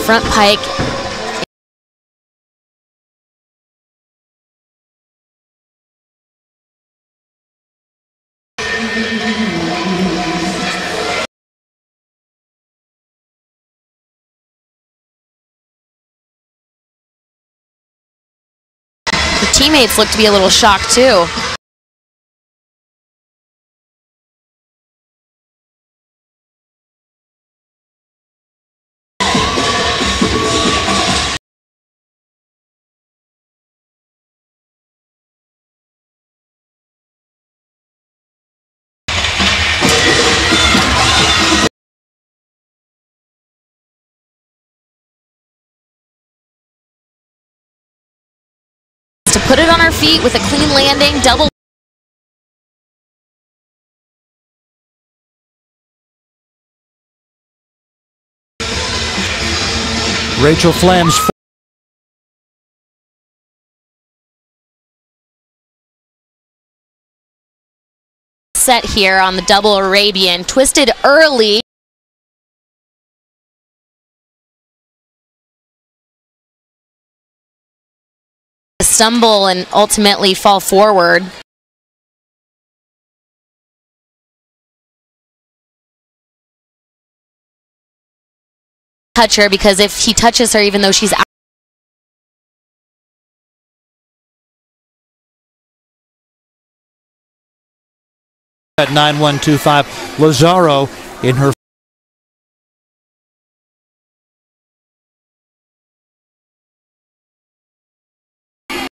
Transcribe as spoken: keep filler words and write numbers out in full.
front pike. The teammates look to be a little shocked too. To put it on her feet with a clean landing, double. Rachael Flam's set here on the double Arabian, twisted early. Stumble and ultimately fall forward. Touch her, because if he touches her, even though she's out. At nine one two five, Lazaro in her